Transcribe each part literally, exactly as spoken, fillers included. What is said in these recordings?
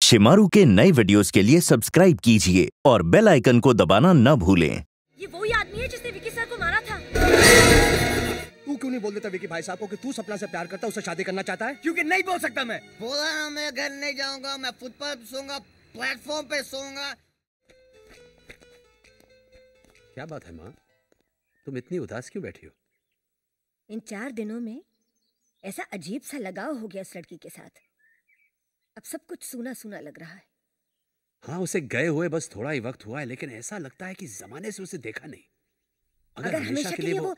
शिमारू के नए वीडियोस के लिए सब्सक्राइब कीजिए और बेल आइकन को दबाना न भूलें। ये वही आदमी है जिसने विकी सर को मारा था। तू क्यों नहीं बोल देता विकी भाई साहब को कि तू सपना से प्यार करता है, उससे शादी करना चाहता है? क्योंकि नहीं बोल सकता मैं। बोला ना मैं घर नहीं जाऊंगा, मैं फुटपाथ पे सोऊंगा, प्लेटफॉर्म पे सोऊंगा। क्या बात है माँ, तुम इतनी उदास क्यों बैठी हो? इन चार दिनों में ऐसा अजीब सा लगाव हो गया उस लड़की के साथ। अब सब कुछ सूना सूना लग रहा है। हाँ, उसे गए हुए बस थोड़ा ही वक्त हुआ है, लेकिन ऐसा लगता है कि जमाने से उसे देखा नहीं। अगर, अगर हमेशा के लिए वो, वो...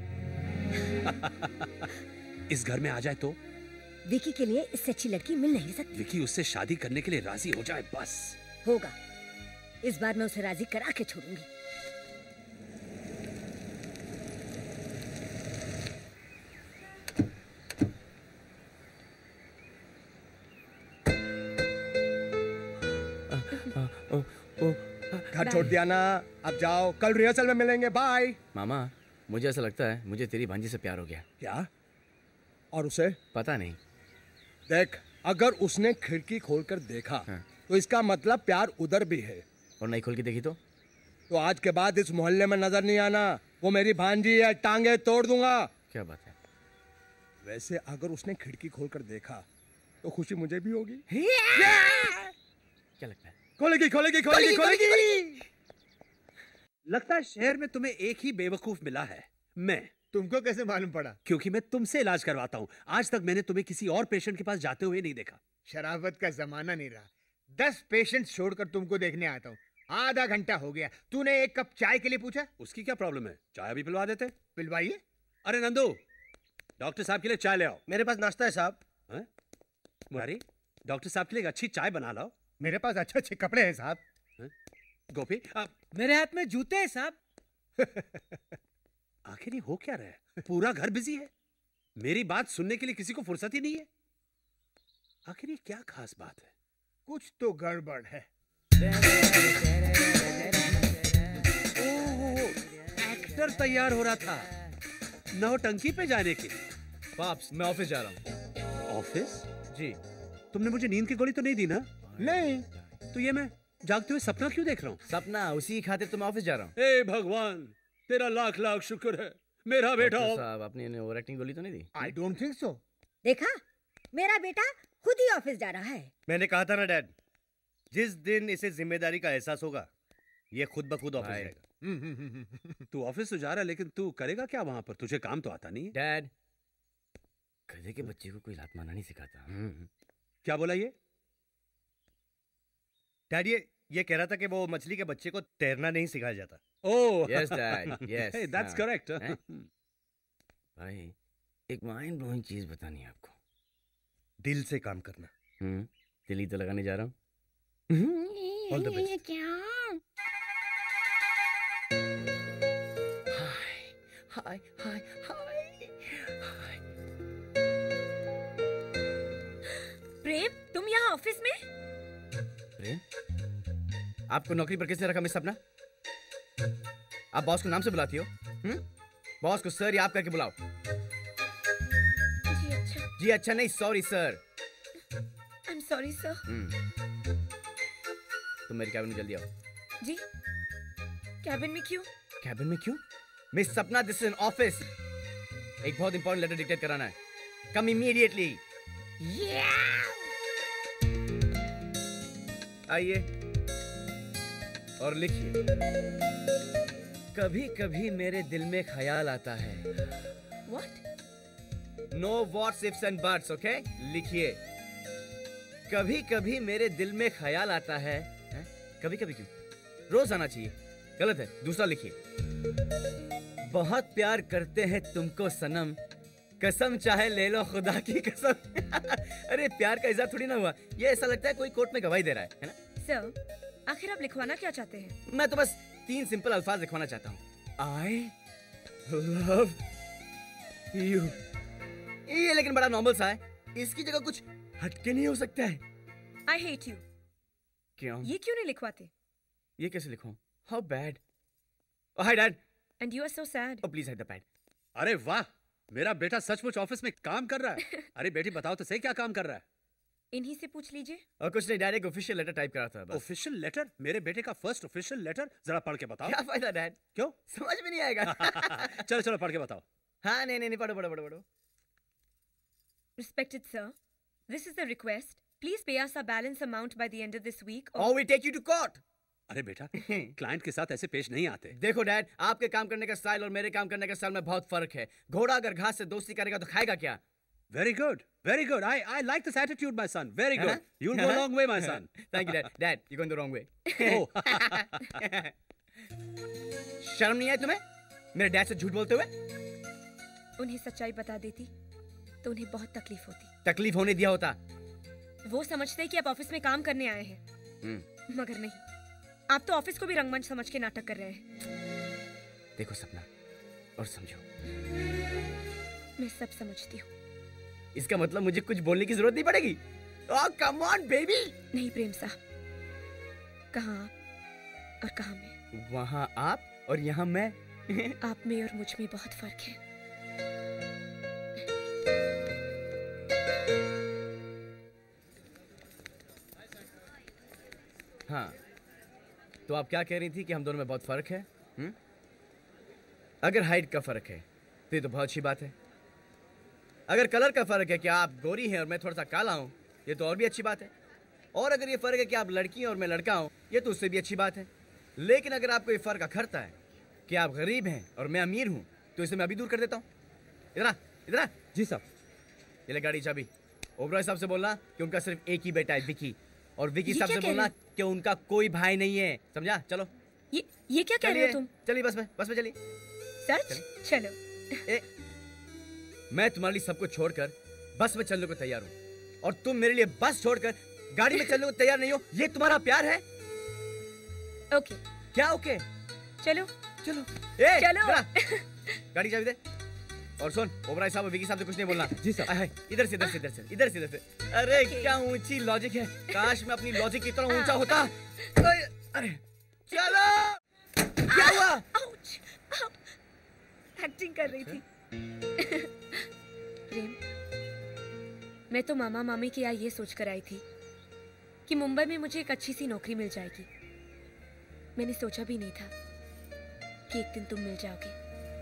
इस घर में आ जाए तो विकी के लिए इससे अच्छी लड़की मिल नहीं सकती। विकी उससे शादी करने के लिए राजी हो जाए बस। होगा, इस बार मैं उसे राजी करा के छोड़ूंगी। घर छोड़ दिया ना, अब जाओ, कल रिहर्सल में मिलेंगे, बाय। मामा, मुझे ऐसा लगता है मुझे तेरी भांजी से प्यार हो गया। क्या? और उसे? पता नहीं। देख, अगर उसने खिड़की खोलकर देखा हाँ। तो इसका मतलब प्यार उधर भी है। और नहीं खोल के देखी तो? तो आज के बाद इस मोहल्ले में नजर नहीं आना। वो मेरी भांजी है, टांगे तोड़ दूंगा। क्या बात है? वैसे अगर उसने खिड़की खोलकर देखा तो खुशी मुझे भी होगी। क्या लगता है? खोलेगी खोलेगी खोलेगी खोलेगी। लगता है शहर में तुम्हें एक ही बेवकूफ मिला है, मैं। तुमको कैसे मालूम पड़ा? क्योंकि मैं तुमसे इलाज करवाता हूँ। आज तक मैंने तुम्हें किसी और पेशेंट के पास जाते हुए नहीं देखा। शराबत का जमाना नहीं रहा। दस पेशेंट छोड़कर तुमको देखने आता हूँ। आधा घंटा हो गया, तूने एक कप चाय के लिए पूछा? उसकी क्या प्रॉब्लम है, चाय भी पिलवा देते। पिलवाइए। अरे नंदू, डॉक्टर साहब के लिए चाय ले आओ। मेरे पास नाश्ता है साहब। मुरारी, डॉक्टर साहब के लिए अच्छी चाय बना लाओ। मेरे पास अच्छे अच्छे कपड़े हैं साहब। गोपी, आप... मेरे हाथ में जूते हैं साहब। आखिर ये हो क्या रहा है? पूरा घर बिजी है, मेरी बात सुनने के लिए किसी को फुर्सत ही नहीं है। आखिर ये क्या खास बात है? कुछ तो गड़बड़ है। ओह, एक्टर तैयार हो रहा था नौटंकी पे जाने के लिए। पाप्स, मैं ऑफिस जा रहा हूँ। ऑफिस? जी। तुमने मुझे नींद की गोली तो नहीं दी ना? नहीं। तो ये मैं जागते हुए सपना क्यों देख रहा हूँ? सपना उसी खातिर तो मैं ऑफिस जा रहा हूँ। हे भगवान, तेरा लाख लाख शुक्र है, मेरा बेटा। साहब, आपने इन्हें ओवर एक्टिंग गोली तो नहीं दी? I don't think so. देखा, मेरा बेटा खुद ही ऑफिस जा रहा है। मैंने कहा था ना डैड, जिस दिन इसे जिम्मेदारी का एहसास होगा ये खुद ब खुद ऑफिस जाएगा। तू ऑफिस तो जा रहा है, लेकिन तू करेगा क्या वहां पर? तुझे काम तो आता नहीं है। डैड, गधे के बच्चे को कोई लात मारना नहीं सिखाता। क्या बोला ये? डैड, ये ये कह रहा था कि वो मछली के बच्चे को तैरना नहीं सिखाया जाता। Oh yes dad, yes, that's correct. भाई, एक माइंड ब्लोइंग चीज बतानी है आपको। दिल से काम करना। हम्म, दिल ही तो लगाने जा रहा हूँ। All the best. Hi hi hi hi. Prem, तुम यहाँ ऑफिस में? प्रेम, आपको नौकरी पर किसने रखा मिस सपना? आप बॉस को नाम से बुलाती हो? हम्म? बॉस को सर या आप करके बुलाओ। जी अच्छा। जी अच्छा नहीं, sorry sir. I am sorry sir. तुम मेरी कैबिन में जल्दी आओ। जी? कैबिन में क्यों? कैबिन में क्यों? मिस सपना, दिस इज एन ऑफिस। एक बहुत इंपॉर्टेंट लेटर डिक्टेट कराना है। Come immediately. आइए और लिखिए। कभी कभी मेरे दिल में ख्याल आता है। What? No whats ifs and buts, okay? लिखिए, कभी कभी मेरे दिल में ख्याल आता है। है? कभी कभी क्यों? रोज आना चाहिए। गलत है, दूसरा लिखिए। बहुत प्यार करते हैं तुमको सनम, कसम चाहे ले लो खुदा की कसम। अरे प्यार का इज़हार थोड़ी ना हुआ, ये ऐसा लगता है कोई कोर्ट में गवाही दे रहा है, है ना? सर, आखिर आप लिखवाना क्या चाहते हैं? मैं तो बस तीन सिंपल अल्फाज लिखवाना चाहता हूँ। I love you. ये लेकिन बड़ा नॉर्मल सा है, इसकी जगह कुछ हटके नहीं हो सकता है? I hate you. क्यों? ये क्यों नहीं लिखवाते? ये कैसे लिखूं? How bad. Hi dad. And you are so sad. Oh please hide the pad. अरे वाह, मेरा बेटा सचमुच ऑफिस में काम कर रहा है। अरे बेटी बताओ तो सही, क्या काम कर रहा है? इन्हीं से पूछ लीजिए। और कुछ नहीं, डायरेक्ट ऑफिशियल लेटर टाइप करा था बस। Official letter? मेरे बेटे का फर्स्ट ऑफिशियल लेटर? जरा पढ़ के बताओ। क्या फायदा डैड? क्यों? समझ में नहीं आएगा। चलो चलो पढ़ के बताओ। हाँ नहीं नहीं पढ़ो पढ़ो पढ़ो पढ़ो। Respected sir, this is the request. Please pay us our balance amount by the end of this week. Or we take you to court. अरे बेटा, क्लाइंट के साथ ऐसे पेश नहीं आते। देखो डैड, आपके काम करने का स्टाइल और मेरे काम करने का स्टाइल में बहुत फर्क है। घोड़ा अगर घास से दोस्ती करेगा तो खाएगा क्या? Very good, very good. I I like this attitude, my son. Very good. You'll go a long way, my son. Thank you, Dad. Dad, you're going the wrong way. Oh. शर्म नहीं आई तुम्हें मेरे डैड से झूठ बोलते हुए? उन्हें सच्चाई बता देती तो उन्हें बहुत तकलीफ होती। तकलीफ होने दिया होता। वो समझते कि आप ऑफिस में काम करने आए हैं, मगर नहीं, आप तो ऑफिस को भी रंगमंच समझ के नाटक कर रहे हैं। देखो सपना, और समझो। मैं सब समझती हूँ। इसका मतलब मुझे कुछ बोलने की जरूरत नहीं पड़ेगी। Oh, come on, baby! नहीं प्रेम साहब, कहाँ आप और कहाँ मैं? वहाँ आप और यहाँ मैं। आप में और मुझ में बहुत फर्क है। हाँ, तो आप क्या कह रही थी कि हम दोनों में बहुत फर्क है? हुँ? अगर हाइट का फर्क है तो ये तो बहुत अच्छी बात है। अगर कलर का फर्क है कि आप गोरी हैं और मैं थोड़ा सा काला हूँ, ये तो और भी अच्छी बात है। और अगर ये फर्क है कि आप लड़की हैं और मैं लड़का हूँ, ये तो उससे भी अच्छी बात है। लेकिन अगर आपको ये फर्क अखरता है कि आप गरीब हैं और मैं अमीर हूँ, तो इसे मैं अभी दूर कर देता हूँ। इधर इधर। जी साहब। ये ले गाड़ी चाबी। ओबरॉय साहब से बोलना कि उनका सिर्फ एक ही बेटा है, विकी। और विकी साहब से बोलना कि उनका कोई भाई नहीं है, समझा? चलो। ये ये क्या कह रहे हो तुम? चलिए बस में, बस में चलिए। सच? चलो। ए, मैं तुम्हारे लिए सब कुछ छोड़कर बस में चलने को तैयार हूँ, और तुम मेरे लिए बस छोड़कर गाड़ी में चलने को तैयार नहीं हो। ये तुम्हारा प्यार है? ओके। क्या ओके? चलो चलो। ए, चलो। गाड़ी चाबी दे। और सुन, ओबराय साहब और विकी साहब से कुछ नहीं बोलना। जी सर। इधर से इधर से इधर से इधर से इधर से। अरे क्या ऊंची लॉजिक है, काश मैं अपनी लॉजिक की तरह ऊंचा होता। अरे चलो। क्या हुआ? एक्टिंग कर रही थी। प्रेम, मैं तो मामा मामी के यहाँ ये सोच कर आई थी कि मुंबई में मुझे एक अच्छी सी नौकरी मिल जाएगी। मैंने सोचा भी नहीं था कि एक दिन तुम मिल जाओगे।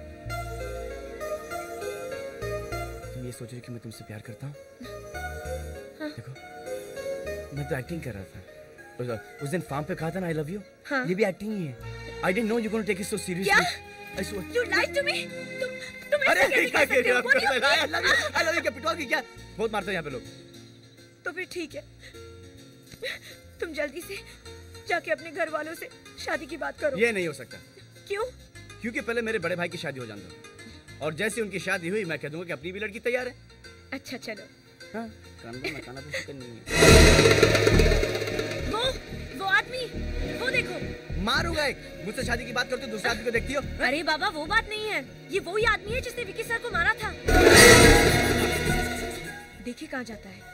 तुम ये सोच रही कि मैं तुमसे प्यार करता हूँ? हाँ। देखो, मैं तो एक्टिंग कर रहा था। उस, उस दिन फार्म पे कहा था ना आई लव यू। हाँ। ये भी एक्टिंग ही है। I didn't know you gonna take it so seriously. क्या? You lied to me? तुम तुम ऐसे कैसे कर सकते हो? I love you, I love you क्या पिटवाओगी क्या? बहुत मारते हैं यहाँ पे लोग। तो फिर ठीक है, तुम जल्दी से जाके अपने घर वालों से शादी की बात करो। ये नहीं हो सकता। क्यों? क्योंकि पहले मेरे बड़े भाई की शादी हो जाने दो, और जैसे उनकी शादी हुई मैं कह दूंगा कि अपनी भी लड़की तैयार है। अच्छा चलो। हाँ, कानून में काना तो फिक्र नहीं है। वो वो आदमी, वो देखो। मारूंगा एक। मुझसे शादी की बात करते हो, दूसरे आदमी को देखती हो? अरे बाबा, वो बात नहीं है, ये वही आदमी है जिसने विकी सर को मारा था। देखिए कहाँ जाता है।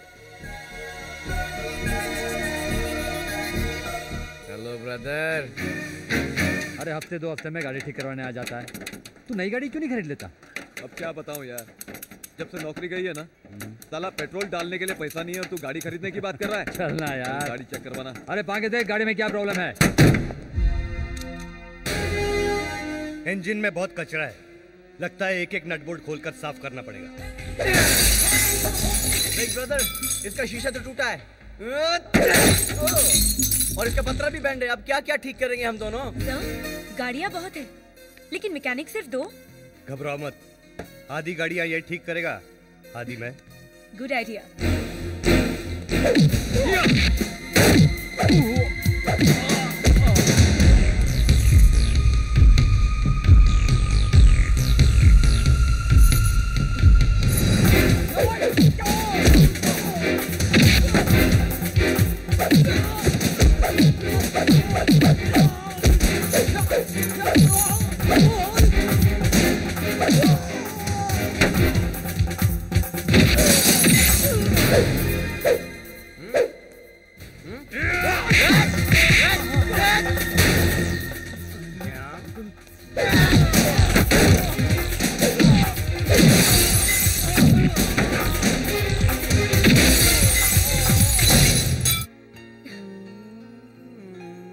Hello brother. अरे हफ्ते दो हफ्ते में गाड़ी ठीक करवाने आ जाता है। तू नई गाड़ी क्यों नहीं खरीद लेता? अब क्या बताऊं यार, जब से नौकरी गई है ना, साला पेट्रोल डालने के लिए पैसा नहीं है और तू गाड़ी खरीदने की बात कर रहा है। चलना यार, गाड़ी चेक करवाना। अरे पाके देख गाड़ी में क्या प्रॉब्लम है। इंजन में बहुत कचरा है, लगता है एक एक नट बोल्ट खोलकर साफ करना पड़ेगा। देख ब्रदर, इसका शीशा तो टूटा है और इसका पत्रा भी बैंड है। अब क्या क्या ठीक करेंगे हम दोनों? गाड़ियाँ बहुत है, लेकिन मैकेनिक सिर्फ दो। घबराओ मत, आधी गाड़ियाँ ये ठीक करेगा, आधी मैं। Good idea.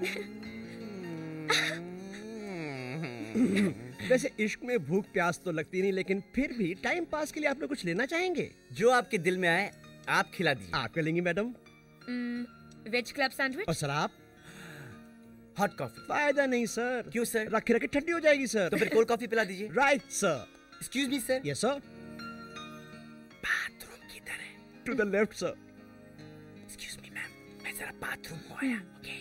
वैसे इश्क में भूख प्यास तो लगती नहीं, लेकिन फिर भी टाइम पास के लिए आप लोग कुछ लेना चाहेंगे? जो आपके दिल में आए आप खिला दीजिए। आप क्या लेंगी मैडम? Veg club sandwich. और सर आप? Hot coffee. फायदा नहीं सर। क्यों सर? रखे रखे ठंडी हो जाएगी सर। तो फिर कोल्ड कॉफी पिला दीजिए। Right sir. Excuse me sir. Yes sir. Bathroom किधर है? To the left sir. Excuse me ma'am, मैं जरा बाथरूम हो आया। ओके।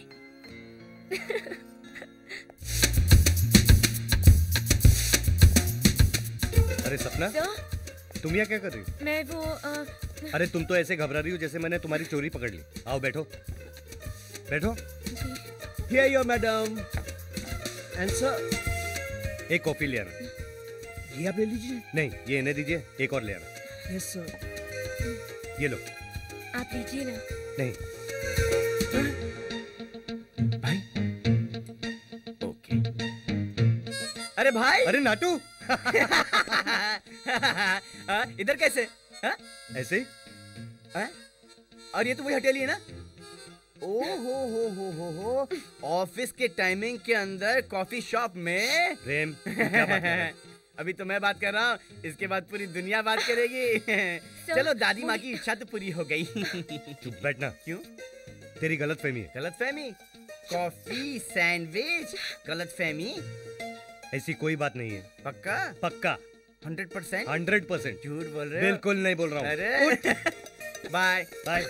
अरे सपना, तुम यहाँ क्या कर रही हो? मैं वो आ... अरे तुम तो ऐसे घबरा रही हो जैसे मैंने तुम्हारी चोरी पकड़ ली। आओ बैठो बैठो। Here you madam. And sir, एक कॉफी ले आना। ये आप ले लीजिए। नहीं, ये इन्हें दीजिए, एक और ले आना। Yes sir. ये लो। आप लीजिए ना। नहीं। भाई? ओके। अरे भाई! अरे नाटू! इधर कैसे? हा? ऐसे ही? हा? और ये तो वही हटेली है ना? ओ हो हो हो हो हो ऑफिस के टाइमिंग के अंदर कॉफी शॉप में प्रेम क्या बात कर रहा है? अभी तो मैं बात कर रहा हूँ, इसके बाद पूरी दुनिया बात करेगी। चलो दादी माँ की इच्छा तो पूरी हो गई। चुप बैठना। क्यों? तेरी गलत फहमी है। गलत फहमी? कॉफी सैंडविच गलत फहमी? ऐसी कोई बात नहीं है। पक्का? पक्का। Hundred percent? Hundred percent. झूठ बोल रहे हो? बिल्कुल नहीं बोल रहा हूँ। अरे बाय बाय।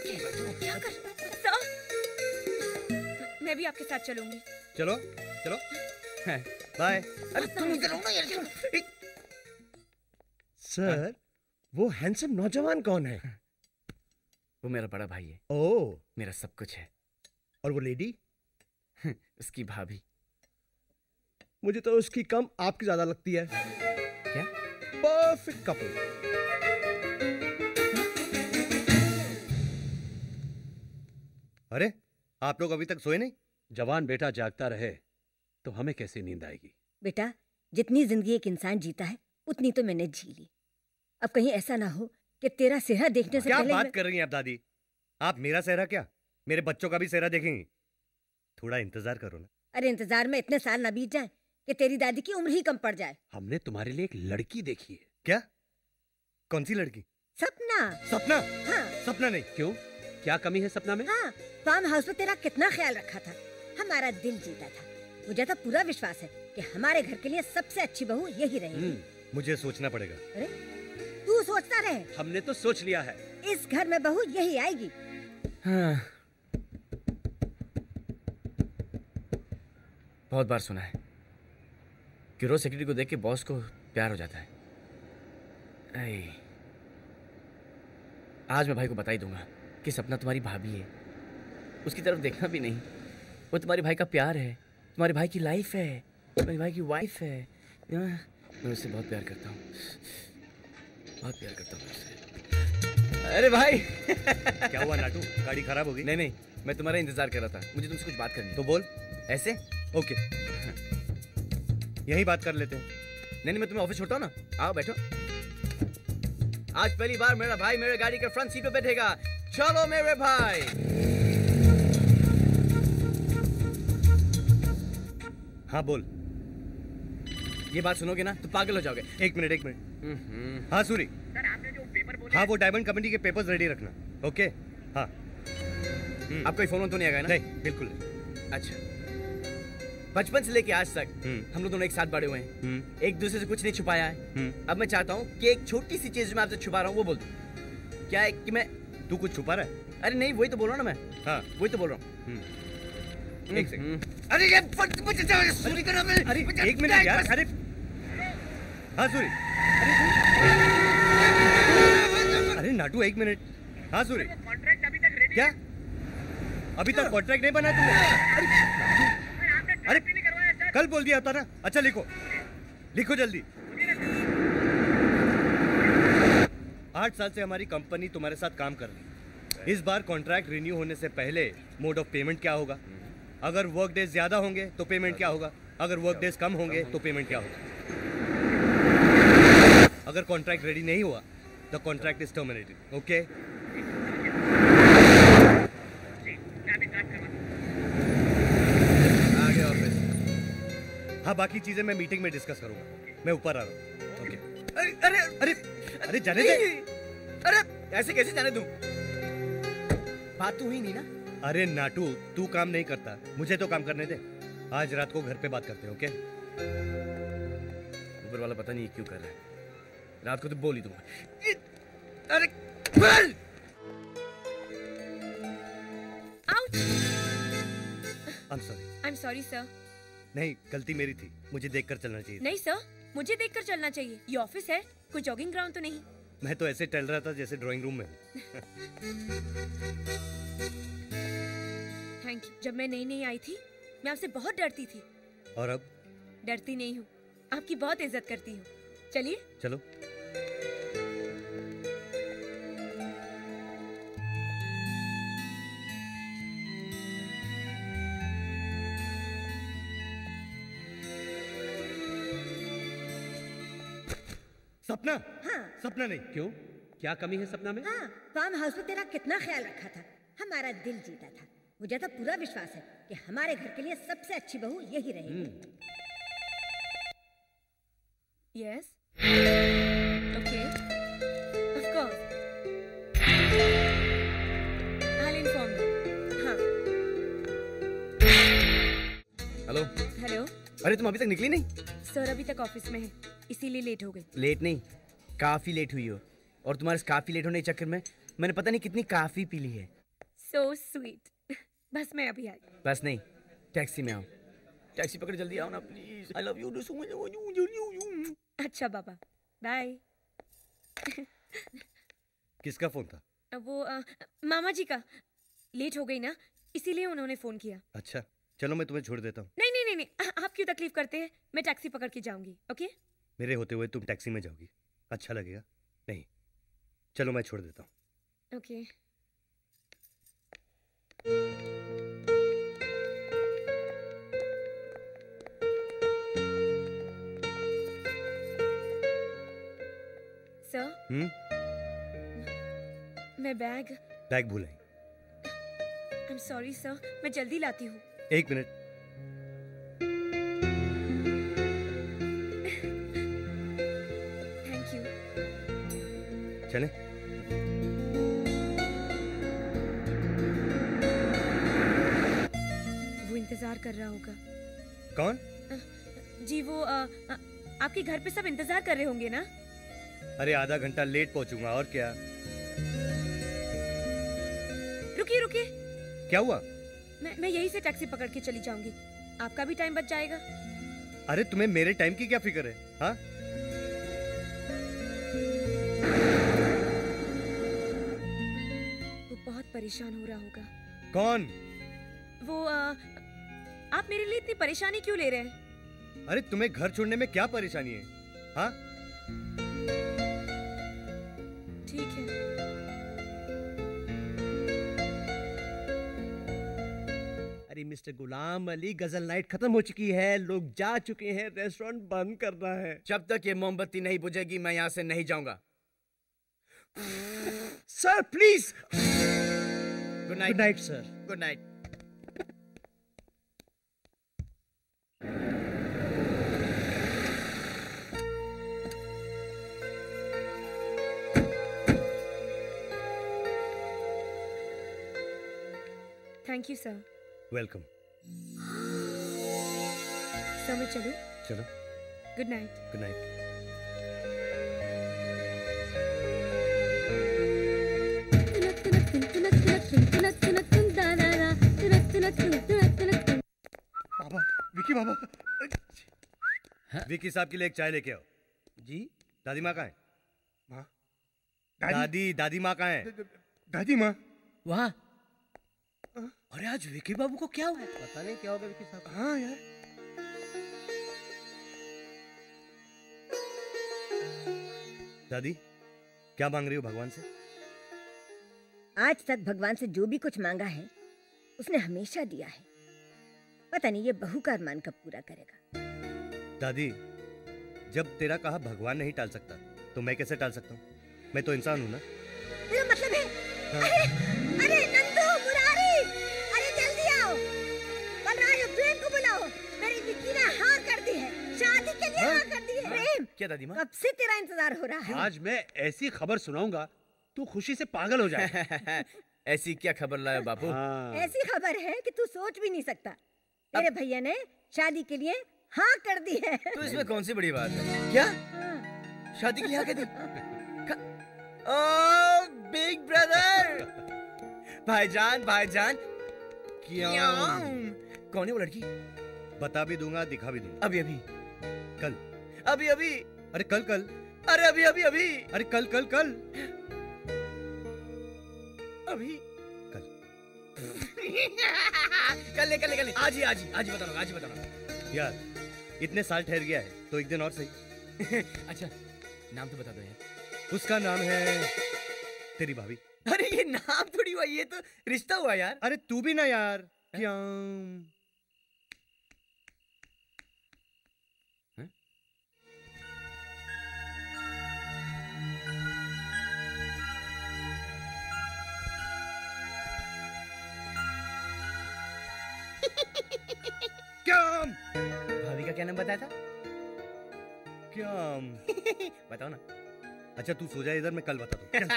मैं भी आपके साथ चलूंगी। चलो चलो बाय। अरे तुम इधर आओ ना यार। सर, वो हैंडसम नौजवान कौन है? वो मेरा बड़ा भाई है। ओह, मेरा सब कुछ है। और वो लेडी? उसकी भाभी। मुझे तो उसकी कम आपकी ज्यादा लगती है। क्या? Perfect couple. अरे आप लोग अभी तक सोए नहीं? जवान बेटा जागता रहे तो हमें कैसे नींद आएगी? बेटा, जितनी जिंदगी एक इंसान जीता है उतनी तो मैंने जी ली। अब कहीं ऐसा ना हो कि तेरा सेहरा देखने से क्या पहले बात मैं... कर रही हैं आप दादी? आप मेरा सेहरा क्या, मेरे बच्चों का भी सेहरा देखेंगी? थोड़ा इंतजार करो ना। अरे इंतजार में इतने साल न बीत जाए कि तेरी दादी की उम्र ही कम पड़ जाए। हमने तुम्हारे लिए एक लड़की देखी है। क्या? कौन सी लड़की? सपना। सपना? हाँ। सपना नहीं। क्यों? क्या कमी है सपना में? हाँ, फार्म हाउस में तेरा कितना ख्याल रखा था, हमारा दिल जीता था। मुझे तो पूरा विश्वास है कि हमारे घर के लिए सबसे अच्छी बहू यही रहेगी। मुझे सोचना पड़ेगा। अरे तू सोचता रहे। हमने तो सोच लिया है। इस घर में बहू यही आएगी। हाँ। बहुत बार सुना है कि रोज सेक्रेटरी को देख के बॉस को प्यार हो जाता है। ऐ, आज मैं भाई को बता ही दूंगा कि सपना तुम्हारी भाभी है। उसकी तरफ देखना भी नहीं, वो तुम्हारे भाई का प्यार है, तुम्हारे भाई की लाइफ है, तुम्हारे भाई की वाइफ है। मैं उससे बहुत प्यार करता हूँ, बहुत प्यार करता हूँ उससे। अरे भाई क्या हुआ नाटू? गाड़ी खराब हो गई? नहीं नहीं, मैं तुम्हारा इंतजार कर रहा था, मुझे तुमसे कुछ बात करनी। तो बोल। ऐसे? ओके, यही बात कर लेते हैं। नहीं नहीं, मैं तुम्हें ऑफिस छोड़ता हूँ ना, आओ बैठो। आज पहली बार मेरा भाई मेरे गाड़ी के फ्रंट सीट पे बैठेगा। चलो मेरे भाई। हाँ बोल। ये बात सुनोगे ना तो पागल हो जाओगे। एक मिनट एक मिनट। हाँ सूरी, हाँ वो डायमंड कंपनी के पेपर्स रेडी रखना। ओके हाँ। आपको कोई फोन तो नहीं आएगा ना? नहीं बिल्कुल नहीं। अच्छा, बचपन से लेके आज तक हम लोग दोनों एक साथ बड़े हुए हैं, एक दूसरे से कुछ नहीं छुपाया है। अब मैं चाहता हूँ कि एक छोटी सी चीज मैं आपसे छुपा रहा हूँ वो बोल दूं। क्या है कि मैं... तू कुछ छुपा रहा है? अरे नहीं, वही तो बोल रहा हूँ ना मैं। हाँ वही तो बोल रहा हूँ। एक सेकंड। अरे ये सूरी का नाम है। अरे एक मिनट यार। अरे हाँ सूरी। अरे नाटू एक मिनट। हाँ सूरी, क्या अभी तक कॉन्ट्रैक्ट नहीं बना तुमने? अरे कल बोल दिया था ना। अच्छा लिखो लिखो जल्दी। आठ साल से हमारी कंपनी तुम्हारे साथ काम कर रही है। इस बार कॉन्ट्रैक्ट रिन्यू होने से पहले मोड ऑफ पेमेंट क्या होगा? अगर वर्क डेज ज्यादा होंगे तो पेमेंट क्या होगा? अगर वर्क डेज कम होंगे तो पेमेंट क्या होगा? अगर कॉन्ट्रैक्ट रेडी नहीं हुआ the contract is terminated. Okay? हाँ, बाकी चीजें मैं मीटिंग में डिस्कस करूंगा। मैं ऊपर आ रहा हूँ। ओके। अरे अरे अरे अरे जाने दे। अरे ऐसे कैसे जाने दूं? बात तो हुई नहीं ना? अरे नाटू, तू काम नहीं करता, मुझे तो काम करने दे। आज रात को घर पे बात करते हैं, ओके? ऊपर वाला पता नहीं क्यों कर रहा है। रात को तो बोल ही दूंगा। अरे बोल! Ouch! I am sorry. I am sorry sir. नहीं, गलती मेरी थी, मुझे देखकर चलना चाहिए। नहीं सर, मुझे देखकर चलना चाहिए। ये ऑफिस है, कोई जॉगिंग ग्राउंड तो नहीं। मैं तो ऐसे टहल रहा था जैसे ड्राइंग रूम में हूँ। Thank you. जब मैं नई नई आई थी, मैं आपसे बहुत डरती थी। और अब? डरती नहीं हूँ, आपकी बहुत इज्जत करती हूँ। चलिए चलो। सपना? हाँ। सपना नहीं, क्यों? क्या कमी है सपना में? हाँ, फार्म हाउस में तेरा कितना ख्याल रखा था, हमारा दिल जीता था। मुझे तो पूरा विश्वास है कि हमारे घर के लिए सबसे अच्छी बहू यही रहेगी। Yes, okay, of course, I will inform you. हाँ। हेलो। हेलो। अरे तुम अभी तक निकली नहीं? सर अभी तक ऑफिस में है, इसीलिए लेट हो गई। लेट नहीं, काफी लेट हुई हो। और तुम्हारे इस काफी लेट होने के चक्कर में मैंने पता नहीं कितनी काफी पी ली है। So sweet. बस मैं अभी आई। बस नहीं, टैक्सी में आओ। टैक्सी पकड़ जल्दी आओ ना please. I love you so much. अच्छा बाबा, बाय। किसका फोन था? वो आ, मामा जी का। लेट हो गई ना, इसीलिए उन्होंने फोन किया। अच्छा, चलो मैं तुम्हें छोड़ देता हूँ। नहीं नहीं नहीं नहीं, आप क्यों तकलीफ करते हैं? मैं टैक्सी पकड़ के जाऊंगी, ओके? मेरे होते हुए तुम टैक्सी में जाओगी, अच्छा लगेगा? नहीं, चलो मैं छोड़ देता हूँ। ओके। Sir, hmm? मैं बैग बैग भूल आई। आई एम सॉरी सर, मैं जल्दी लाती हूँ। एक मिनट। Thank you. चले? वो इंतजार कर रहा होगा। कौन? जी वो आ, आ, आपके घर पे सब इंतजार कर रहे होंगे ना? अरे आधा घंटा लेट पहुंचूंगा, और क्या? रुकिए रुकिए। क्या हुआ? मैं मैं यहीं से टैक्सी पकड़ के चली जाऊंगी, आपका भी टाइम बच जाएगा। अरे तुम्हें मेरे टाइम की क्या फिक्र है? हाँ? वो बहुत परेशान हो रहा होगा। कौन? वो आ, आप मेरे लिए इतनी परेशानी क्यों ले रहे हैं? अरे तुम्हें घर छोड़ने में क्या परेशानी है? हाँ? ठीक है। अरे मिस्टर गुलाम अली, गजल नाइट खत्म हो चुकी है, लोग जा चुके हैं, रेस्टोरेंट बंद करना है। जब तक ये मोमबत्ती नहीं बुझेगी मैं यहाँ से नहीं जाऊंगा। Sir please. Good night. Good night sir. Good night. Thank you sir. Welcome. Sir मैं चलूं? चलो। Good night. Good night. बाबा, विकी बाबा। विकी साहब के लिए एक चाय लेके आओ। जी? दादी माँ कहाँ है? माँ? दादी दादी माँ कहाँ है? दादी माँ? वहाँ। अरे आज विकी बाबू को क्या हुआ? पता नहीं क्या होगा विकी साहब। हाँ यार। दादी, क्या मांग रही हो भगवान से? आज तक भगवान से जो भी कुछ मांगा है उसने हमेशा दिया है। पता नहीं ये बहू का अरमान कब पूरा करेगा। दादी, जब तेरा कहा भगवान नहीं टाल सकता तो मैं कैसे टाल सकता हूँ? मैं तो इंसान हूँ ना। तेरा मतलब है? हाँ। अरे, अरे नंदू, मुरारी, अरे जल्दी आओ। बलराज और प्रेम को बुलाओ, मेरी विक्की ने हाँ कर दी है। क्या दादी माँ? कब से तेरा इंतजार हो रहा है। आज मैं ऐसी खबर सुनाऊंगा तू खुशी से पागल हो जाएगा। ऐसी क्या खबर लाया बापू? हाँ। ऐसी खबर है कि तू सोच भी नहीं सकता। तेरे भैया ने शादी के लिए हाँ कर दी है। तो इसमें कौन सी बड़ी बात है? क्या शादी के लिए हाँ कर दी? ओह बिग ब्रदर, भाईजान भाईजान। क्या? कौन है वो लड़की? बता भी दूंगा, दिखा भी दूंगा। अभी अभी? कल? अभी अभी? अरे कल कल। अरे अभी अभी अभी? अरे कल कल कल। अभी कल। कल ले कल ले कल ले। आज ही आज ही आज ही बताना, आज ही बताना। यार इतने साल ठहर गया है तो एक दिन और सही। अच्छा नाम तो बता दो यार। उसका नाम है तेरी भाभी। अरे ये नाम थोड़ी हुआ, ये तो रिश्ता हुआ यार। अरे तू भी ना यार। क्या? क्या? भाभी का क्या नाम बताया था? क्या? बताओ ना। अच्छा तू सो जा इधर, मैं कल बता दूं।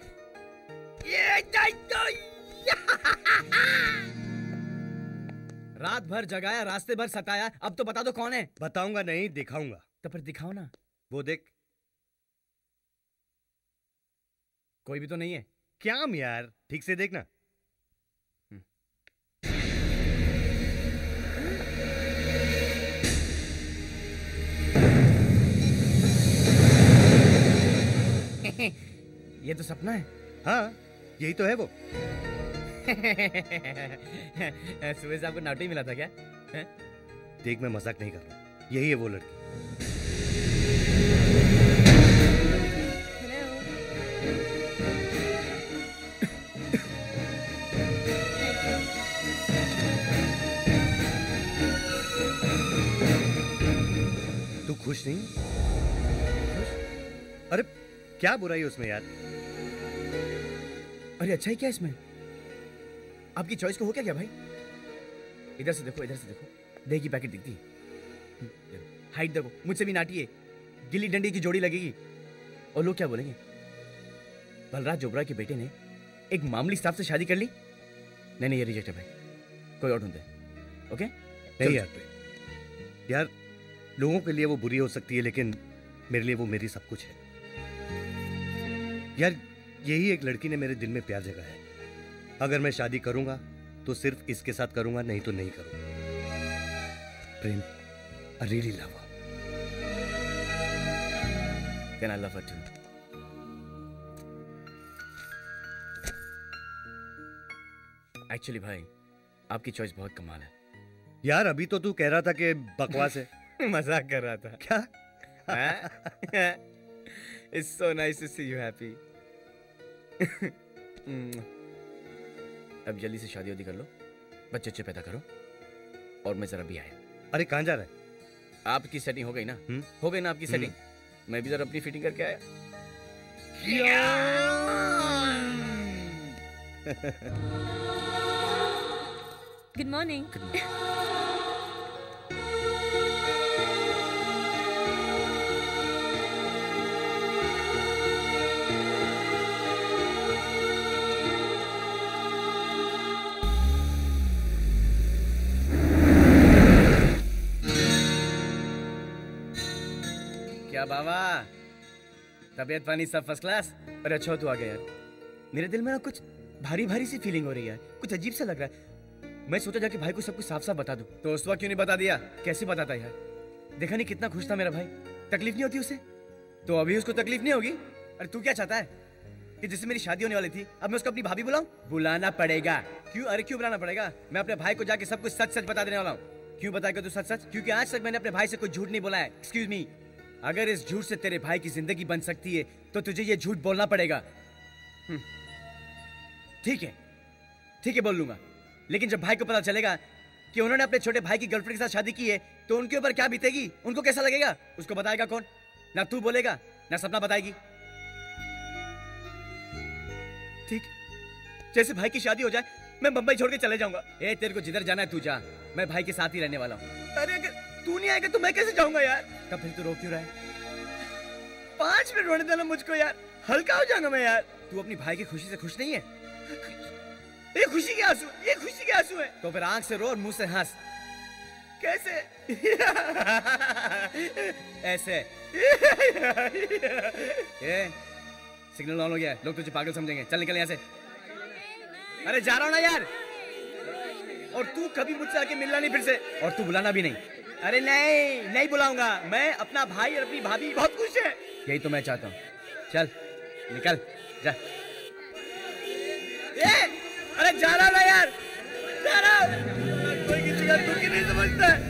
रात भर जगाया, रास्ते भर सताया, अब तो बता दो कौन है। बताऊंगा नहीं, दिखाऊंगा। तो फिर दिखाओ ना। वो देख। कोई भी तो नहीं है। क्या यार, ठीक से देखना। ये तो सपना है। हाँ यही तो है वो। सुबह से आपको नाटो ही मिला था क्या? है? देख मैं मजाक नहीं कर रहा, यही है वो लड़की। तू खुश नहीं? अरे क्या बुराई उसमें यार? अरे अच्छा ही क्या इसमें? आपकी चॉइस को हो क्या क्या भाई? इधर से देखो, इधर से देखो, दही की पैकेट दिखती है। हाइट देखो, मुझसे भी नाटी है, गिल्ली डंडी की जोड़ी लगेगी। और लोग क्या बोलेंगे? बलराज जोबरा के बेटे ने एक मामूली स्टाफ से शादी कर ली। नहीं नहीं ये रिजेक्ट है भाई, कोई और ढूंढते हैं। ओके? नहीं यार यार, लोगों के लिए वो बुरी हो सकती है लेकिन मेरे लिए वो मेरी सब कुछ है यार। यही एक लड़की ने मेरे दिल में प्यार जगाया है। अगर मैं शादी करूंगा तो सिर्फ इसके साथ करूंगा, नहीं तो नहीं करूंगा। Prem, I really love her. Then I love her too. Actually भाई, आपकी चॉइस बहुत कमाल है। यार अभी तो तू कह रहा था कि बकवास है। मजाक कर रहा था। क्या? It's so nice to see you happy. अब जल्दी से शादी वादी कर लो, बच्चे बच्चे पैदा करो, और मैं जरा भी आया। अरे कहाँ जा रहा है? आपकी सेटिंग हो गई ना? हुँ? हो गई ना आपकी सेटिंग? मैं भी जरा अपनी फिटिंग करके आया। Good morning. क्या बाबा, तबीयत पानी सब फर्स्ट क्लास? अरे अच्छा तू आ गया यार। मेरे दिल में ना कुछ भारी भारी सी फीलिंग हो रही है, कुछ अजीब सा लग रहा है। मैं सोचा जाके भाई को सब कुछ साफ साफ बता दूं। तो उस वक्त क्यों नहीं बता दिया? कैसे बताता यार? देखा नहीं कितना खुश था मेरा भाई। तकलीफ नहीं होती उसे? तो अभी उसको तकलीफ नहीं होगी? अरे तू क्या चाहता है कि जिससे मेरी शादी होने वाली थी अब मैं उसको अपनी भाभी बुलाऊं? बुलाना पड़ेगा। क्यों? अरे क्यों बुलाना पड़ेगा? मैं अपने भाई को जाके सब कुछ सच सच बता देने वाला हूँ। क्यों बताएगा तू सच सच? क्योंकि आज तक मैंने अपने भाई से कोई झूठ नहीं बोला है। एक्सक्यूज मी, अगर इस झूठ से तेरे भाई की जिंदगी बन सकती है तो तुझे ये झूठ बोलना पड़ेगा। ठीक है, ठीक है बोल लूंगा, लेकिन जब भाई को पता चलेगा कि उन्होंने अपने छोटे भाई की गर्लफ्रेंड के साथ शादी की है तो उनके ऊपर क्या बीतेगी? उनको कैसा लगेगा? उसको बताएगा कौन? ना तू बोलेगा ना सपना बताएगी। ठीक, जैसे भाई की शादी हो जाए मैं मुंबई छोड़ के चले जाऊंगा। ए तेरे को जिधर जाना है तू जा, मैं भाई के साथ ही रहने वाला हूँ। अरे अगर तू नहीं आएगा तो मैं कैसे जाऊंगा यार? तब फिर तू रो क्यों रहा है? पांच मिनट रोने देना मुझको यार, हल्का हो जाऊंगा मैं यार। तू अपनी भाई की खुशी से खुश नहीं है? ये खुशी के आंसू, ये खुशी के आंसू है। तो फिर आंख से रो और मुंह से हंस। कैसे? ऐसे। ये सिग्नल ऑन हो गया है, लोग तुझे पागल समझेंगे। चल निकल यहाँ से। अरे जा रहा हूँ ना यार। और तू कभी मुझसे आके मिलना नहीं फिर से, और तू बुलाना भी नहीं। अरे नहीं, नहीं बुलाऊंगा मैं। अपना भाई और अपनी भाभी बहुत खुश है, यही तो मैं चाहता हूँ। चल निकल जा। ए, अरे जा रहा ना यार, जा रहा। कोई किसी का दुख ही नहीं समझता है।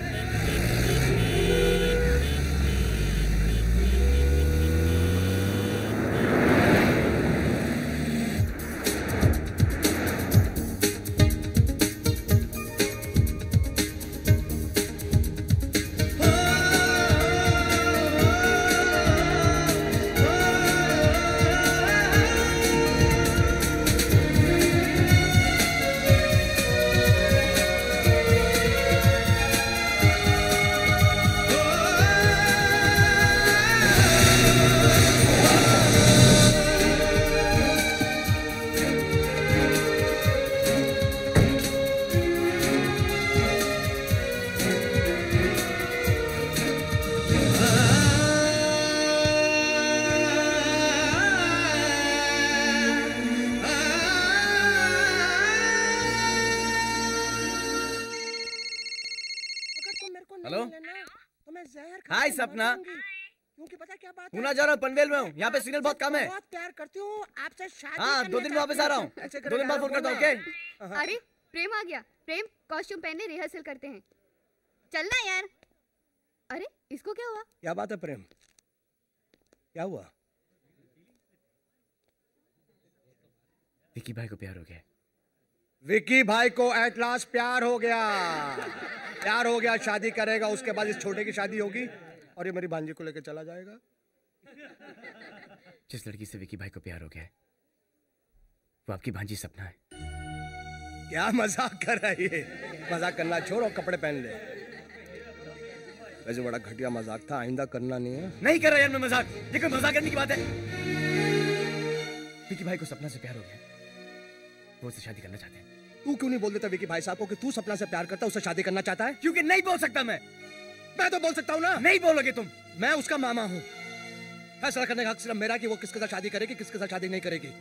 हाय सपना। क्योंकि पता क्या बात है? पूना जा रहा हूँ, पनवेल में हूँ। यहाँ पे सिग्नल बहुत कम है। बहुत प्यार करती हूँ आपसे, शादी हाँ, दो दिन में वापस आ रहा हूँ। दो दिन बाद फोन करता हूँ। ओके? अरे प्रेम आ गया। प्रेम कॉस्ट्यूम पहने रिहर्सल करते हैं, चलना यार। अरे इसको क्या हुआ? क्या बात है प्रेम, क्या हुआ? विकी भाई को प्यार हो गया। विकी भाई को एट लास्ट प्यार हो गया। प्यार हो गया, शादी करेगा। उसके बाद इस छोटे की शादी होगी और ये मेरी भांजी को लेकर चला जाएगा। जिस लड़की से विकी भाई को प्यार हो गया है वो आपकी भांजी सपना है। क्या मजाक कर रहा है ये? मजाक करना छोड़ और कपड़े पहन ले। वैसे बड़ा घटिया मजाक था, आइंदा करना नहीं है। नहीं कर रहा यार मैं मजाक, ये कोई मजाक करने की बात है। विकी भाई को सपना से प्यार हो गया, वो उससे शादी करना चाहते हैं। तू क्यों नहीं बोल देता विकी भाई साहब को कि तू सपना से प्यार करता, उससे शादी करना चाहता है? क्योंकि नहीं बोल सकता मैं। मैं तो बोल सकता हूँ ना। नहीं बोलोगे तुम। मैं उसका मामा हूँ, फैसला करने का हक सिर्फ मेरा कि वो किसके साथ शादी करेगी, किसके साथ शादी नहीं करेगी।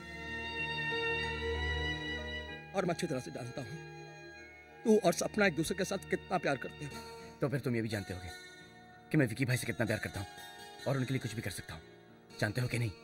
और मैं अच्छी तरह से जानता हूँ तू और सपना एक दूसरे के साथ कितना प्यार करते हो। तो फिर तुम ये भी जानते होगे कि मैं विकी भाई से कितना प्यार करता हूँ और उनके लिए कुछ भी कर सकता हूँ। जानते हो कि नहीं?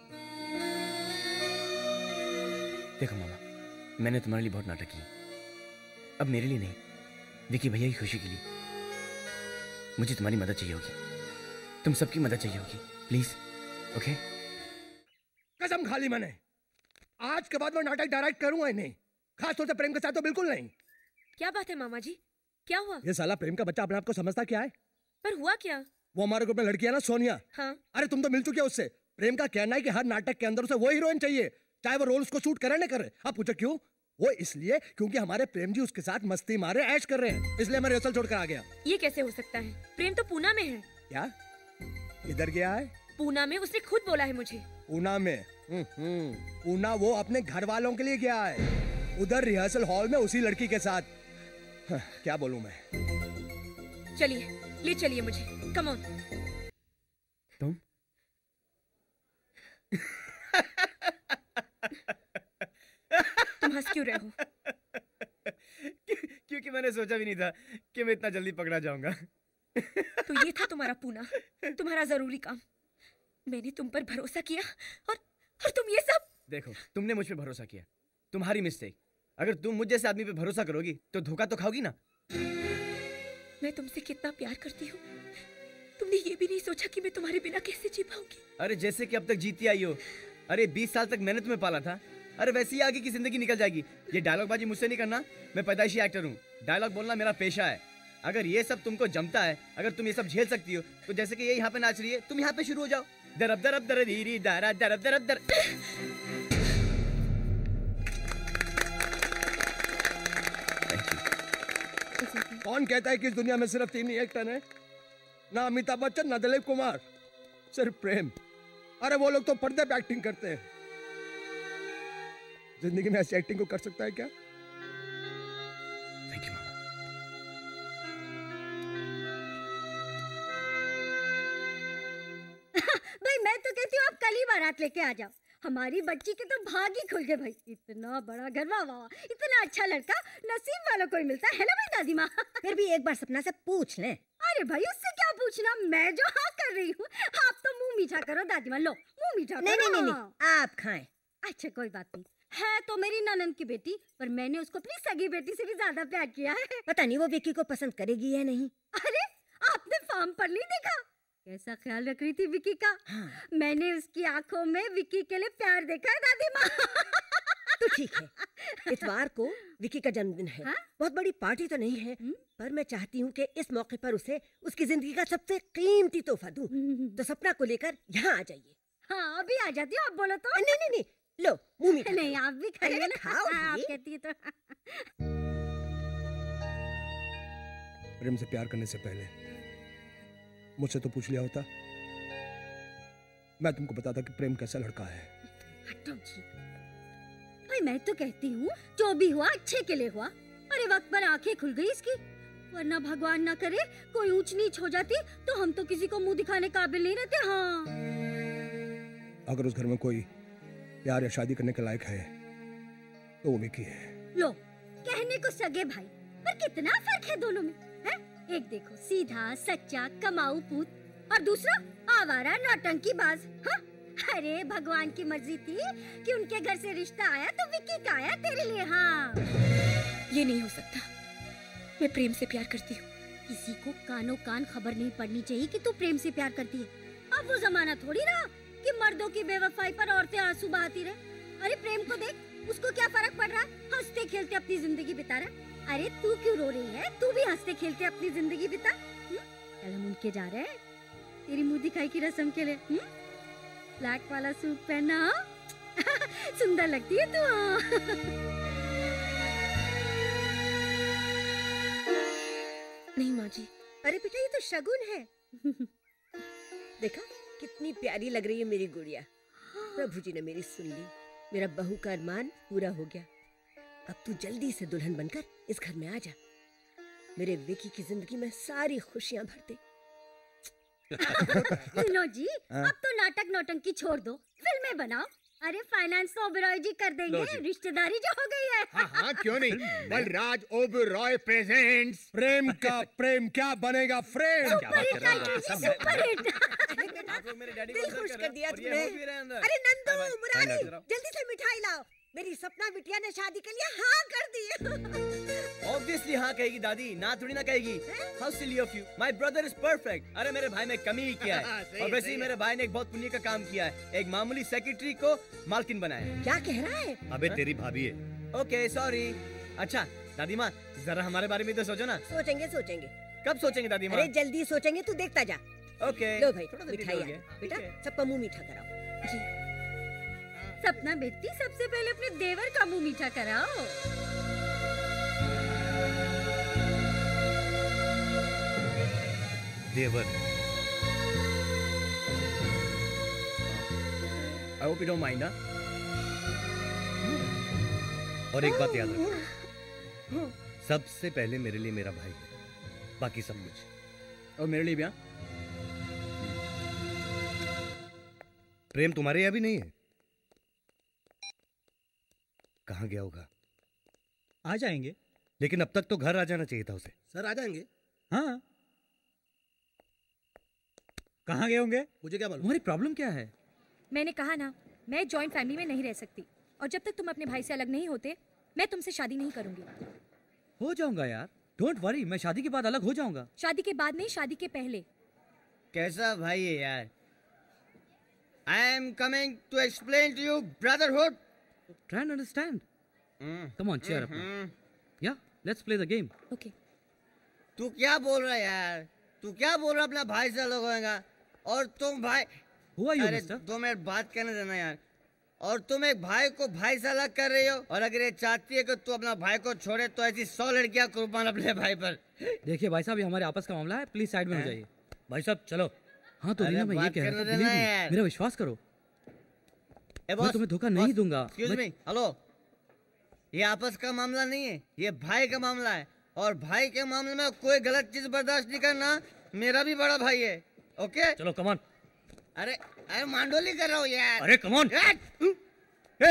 देखो मामा, मैंने तुम्हारे लिए बहुत नाटक किए। अब मेरे लिए नहीं, विकी भैया की खुशी के लिए मुझे तुम्हारी मदद चाहिए होगी। तुम सबकी मदद चाहिए होगी, प्लीज। ओके? कसम खा ली मैंने, आज के बाद मैं नाटक डायरेक्ट करूंगा ही नहीं, खासतौर से प्रेम के साथ तो बिल्कुल नहीं। क्या बात है मामा जी, क्या हुआ? ये साला प्रेम का बच्चा अपने आप को समझता क्या है? पर हुआ क्या? वो हमारे ग्रुप में लड़की है ना, सोनिया। हाँ। अरे तुम तो मिल चुके हो उससे। प्रेम का कहना है कि हर नाटक के अंदर उसे वो हीरोइन चाहिए, चाहे वो रोल उसको सूट करे ना करे। अब पूछो क्यों? वो इसलिए क्योंकि हमारे प्रेम जी उसके साथ मस्ती मारे ऐश कर रहे हैं, इसलिए मैं रिहर्सल छोड़कर आ गया। ये कैसे हो सकता है? प्रेम तो पूना में है। क्या? इधर गया है? पूना में, उसने खुद बोला है मुझे। पूना में? हम्म, पूना वो अपने घर वालों के लिए गया है, उधर रिहर्सल हॉल में उसी लड़की के साथ। हाँ, क्या बोलूं मैं? चलिए, ले चलिए मुझे, कम ऑन। तुम? तुम हंस क्यों रहे हो? क्योंकि मैंने सोचा भी नहीं था कि मैं इतना जल्दी पकड़ा जाऊंगा। तो ये था तुम्हारा पूना, तुम्हारा जरूरी काम। मैंने तुम पर भरोसा किया और और तुम ये सब। देखो, तुमने मुझ पे भरोसा किया, तुम्हारी मिस्टेक। अगर तुम मुझ जैसे आदमी पे भरोसा करोगी तो धोखा तो खाओगी ना। मैं तुमसे कितना प्यार करती हूँ, तुमने ये भी नहीं सोचा कि मैं तुम्हारे बिना कैसे जी पाऊंगी। अरे जैसे कि अब तक जीती आई हो। अरे बीस साल तक मैंने तुम्हें पाला था, अरे वैसे ही आगे की जिंदगी निकल जाएगी। ये डायलॉग बाजी मुझसे नहीं करना, मैं पैदाइशी एक्टर हूँ, डायलॉग बोलना मेरा पेशा है। अगर ये सब तुमको जमता है, अगर तुम ये सब झेल सकती हो, तो जैसे कि ये यहाँ पे नाच रही है, तुम यहाँ पे शुरू हो जाओ। दरब दरब दर धीरी दरा दरब दरब दर। कौन कहता है कि इस दुनिया में सिर्फ तीन ही एक्टर हैं? ना अमिताभ बच्चन, ना दिलीप कुमार, सिर्फ प्रेम। अरे वो लोग तो पर्दे पे एक्टिंग करते हैं, जिंदगी में ऐसी एक्टिंग को कर सकता है क्या? थैंक यू मामा। भाई मैं तो कहती हूँ आप कल ही बारात लेके आ जाओ, हमारी बच्ची के तो भाग ही खुल गए भाई। इतना बड़ा घर, वाह वाह, इतना अच्छा लड़का नसीब वालों को ही मिलता है ना भाई दादी माँ। फिर भी एक बार सपना से पूछ लें। अरे भाई उससे क्या पूछना, मैं जो हाँ कर रही हूँ, आप तो मुंह मीठा करो दादी माँ, लो मुंह मीठा करो। नहीं नहीं नहीं, आप खाएं। अच्छा कोई बात नहीं, है तो मेरी ननद की बेटी, पर मैंने उसको अपनी सगी बेटी से भी ज्यादा प्यार किया है। पता नहीं वो विक्की को पसंद करेगी या नहीं। अरे आपने फार्म पर नहीं देखा कैसा ख्याल रख रही थी विक्की का? हाँ। मैंने उसकी आंखों में विक्की के लिए प्यार देखा है दादी माँ। तो ठीक है, इतवार को विक्की का जन्मदिन है। हाँ? बहुत बड़ी पार्टी तो नहीं है, पर मैं चाहती हूँ कि इस मौके पर उसे उसकी जिंदगी का सबसे कीमती तोहफा दूं। तो सपना को लेकर यहाँ आ जाइए। हाँ अभी आ जाती हूँ, आप बोलो तो। नहीं नहीं नहीं, लो मुंह मीठा। नहीं आप भी खाइए ना, खाओ। आप कहती है तो। प्रेम से प्यार करने से पहले मुझसे तो पूछ लिया होता, मैं तुमको बताता कि प्रेम कैसा लड़का है। हटो जी, भाई मैं तो कहती हूँ जो भी हुआ अच्छे के लिए हुआ। अरे वक्त पर आंखें खुल गई इसकी, वरना भगवान ना करे कोई ऊंच नीच हो जाती तो हम तो किसी को मुंह दिखाने काबिल नहीं रहते। हाँ अगर उस घर में कोई प्यार या शादी करने के लायक है तो वो विकी है। लो कहने को सगे भाई, पर कितना फर्क है दोनों में, है? एक देखो सीधा सच्चा कमाऊ पूत, और दूसरा आवारा नौटंकी बाज। हाँ? अरे भगवान की मर्जी थी कि उनके घर से रिश्ता आया तो विक्की का आया तेरे लिए। हाँ ये नहीं हो सकता, मैं प्रेम से प्यार करती हूँ। किसी को कानो कान खबर नहीं पड़नी चाहिए कि तू प्रेम से प्यार करती है। अब वो जमाना थोड़ी रहा कि मर्दों की बेवफाई पर औरतें आंसू बहाती रहे। अरे प्रेम को देख, उसको क्या फर्क पड़ रहा है, हंसते खेलते अपनी जिंदगी बिता रहा है। अरे तू क्यों रो रही है, तू भी हंसते खेलते अपनी जिंदगी बिता। कल हम उनके जा रहे हैं तेरी मुंह दिखाई की रस्म के लिए। ब्लैक वाला सूट पहना सुंदर लगती है तू। नहीं माँ जी। अरे बेटा ये तो शगुन है। देखा कितनी प्यारी लग रही है मेरी गुड़िया। प्रभु जी ने मेरी सुन ली, मेरा बहू का अरमान पूरा हो गया। अब तू जल्दी से दुल्हन बनकर इस घर में आ जा, मेरे विकी की जिंदगी में सारी खुशियां भर दे। लो जी, अब तो नाटक नौटंकी छोड़ दो, फिल्में बनाओ। अरे फाइनेंस तो ओबेरॉय जी कर देंगे, रिश्तेदारी जो हो गई है। हाँ हाँ क्यों नहीं, बलराज ओबेरॉय प्रेजेंट्स। प्रेम का प्रेम क्या बनेगा फ्रेम। दिल खुश कर दिया तुमने। अरे नंदू मुरारी जल्दी से मिठाई लाओ, मेरी सपना बिटिया ने शादी के लिए हाँ कर दी। ऑब्वियसली हाँ कहेगी दादी, ना थोड़ी ना कहेगी। How silly of you, my brother is perfect. अरे मेरे भाई में कमी ही किया है। और वैसे ही मेरे भाई ने एक बहुत पुण्य का काम किया है, एक मामूली सेक्रेटरी को मालकिन बनाया। क्या कह रहा है? अबे तेरी भाभी है। Okay sorry. अच्छा दादी माँ जरा हमारे बारे में तो सोचो ना। सोचेंगे सोचेंगे। कब सोचेंगे दादी माँ? अरे जल्दी सोचेंगे, तू देखता जा। ओके लो भाई मिठाई बेटा, सबका मुंह मीठा कराओ जी। सपना बेटी सबसे पहले अपने देवर का मुंह मीठा कराओ। देवर। I hope you don't mind, huh? और एक बात याद रखो, सबसे पहले मेरे लिए मेरा भाई है, बाकी सब कुछ। और मेरे लिए भी। प्रेम तुम्हारे यहाँ भी नहीं है? कहाँ गया होगा? आ जाएंगे। लेकिन अब तक तो घर आ जाना चाहिए था उसे। सर आ जाएंगे। हाँ कहाँ गए होंगे? मुझे क्या मालूम। तुम्हारी प्रॉब्लम क्या है? मैंने कहा ना, मैं जॉइंट फैमिली में नहीं रह सकती, और जब तक तुम अपने भाई से अलग नहीं होते मैं तुमसे शादी नहीं करूंगी। हो जाऊंगा यार, डोंट वरी, मैं शादी के बाद अलग हो जाऊंगा। शादी के बाद नहीं, शादी के पहले। कैसा भाई है यार? I am coming to explain to you brotherhood. Try and understand. Mm. Come on, cheer mm-hmm. up. Yeah, let's play the game. Okay. तू क्या बोल रहा है यार? तू क्या बोल रहा है अपना भाई से अलग होएगा? और तुम भाई Who are you, अरे mister? दो मिनट बात करने देना यार। और तुम एक भाई को भाई से अलग कर रही हो, और अगर ये चाहती है कि तू अपना भाई को छोड़े तो ऐसी सौ लड़कियां कुर्बान अपने भाई पर। देखिए भाई साहब, ये हमारे आपस का मामला है, प्लीज साइड में हो जाइए। भाई साहब चलो। हाँ तो रीना मैं ये कह रहा था, मेरा विश्वास करो, मैं तुम्हें धोखा नहीं दूंगा। एक्सक्यूज मैं- मी, हेलो। ये आपस का मामला नहीं है, ये भाई का मामला है, और भाई के मामले में कोई गलत चीज बर्दाश्त नहीं करना। मेरा भी बड़ा भाई है, ओके? चलो कम ऑन। अरे अरे मांडोली कर रहा हूँ यार। अरे कम ऑन। ए,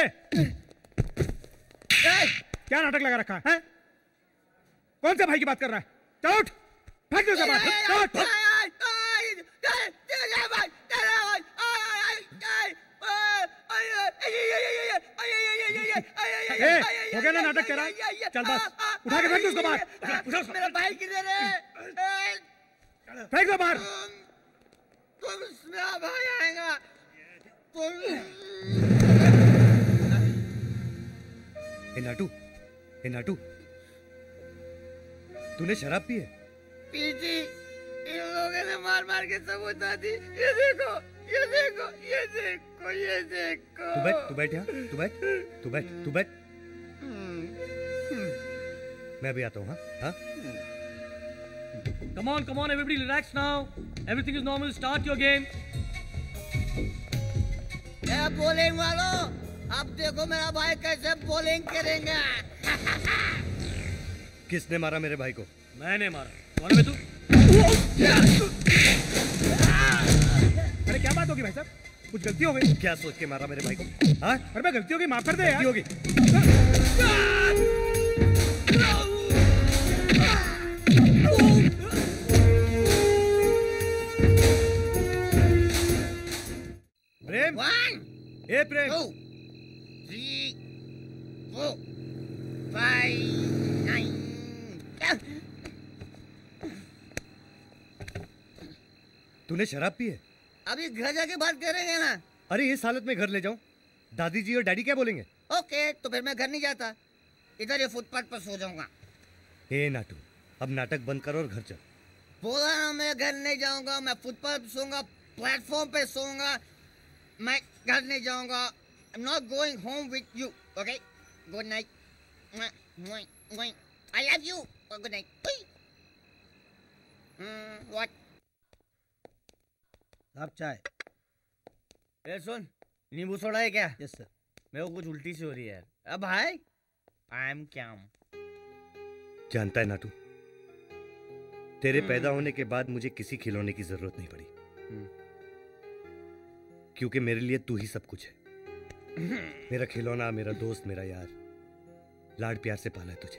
क्या नाटक लगा रखा है? कौन से भाई की बात कर रहा है? चल उठ, फेंक दो जबान, चल उठ। ए, हो गया ना नाटक तेरा? चल बस, उठा के फेंक दो उसको बाहर। मेरा भाई किधर है? फेंक दो बाहर। तुम मेरा भाई आएगा तुम। ए नाटू, ए नाटू, तूने शराब पी है? पीटी, इन लोगों ने मार मार के सबूत दी। ये देखो, ये देखो, ये देखो, ये देखो। तू बैठ, तू बैठ यहाँ, तू बैठ, तू बैठ, तू बैठ। मैं भी आता हूँ। हाँ हाँ। Come on, come on, everybody, relax now. Everything is normal. Start your game. ए बॉलिंग वालों, अब देखो मेरा भाई कैसे बॉलिंग करेगा। किसने मारा मेरे भाई को? मैंने मारा। कौन है तू? अरे क्या बात होगी भाई साहब? कुछ गलती हो गई? क्या सोच के मारा मेरे भाई को? हाँ? अरे मैं गलती होगी, माफ कर दे यार। होगी। प्रेम, ए Prem, two, three, four, five, nine. तूने शराब पी है? अभी घर जाके बात करेंगे ना। अरे इस हालत में घर ले जाऊं? दादी जी और डैडी क्या बोलेंगे? ओके, तो फिर मैं घर नहीं जाता, इधर ये फुटपाथ पर सो जाऊंगा। ए नाटू, अब नाटक बंद कर और घर चल। बोला ना मैं घर नहीं जाऊंगा, मैं फुटपाथ पे सोऊंगा, प्लेटफॉर्म पे सोऊंगा, मैं घर नहीं जाऊंगा। I'm not going home with you, okay? Good night. I love you. Good night. Hmm, what? आप चाय। ए सुन, नींबू सोडा है क्या? Yes sir. मेरे को कुछ उल्टी सी हो रही है यार। अब भाई, आई एम क्या हूँ? जानता है नाटू, तेरे पैदा होने के बाद मुझे किसी खिलौने की जरूरत नहीं पड़ी, क्योंकि मेरे लिए तू ही सब कुछ है। मेरा खिलौना, मेरा दोस्त, मेरा यार। लाड प्यार से पाला है तुझे।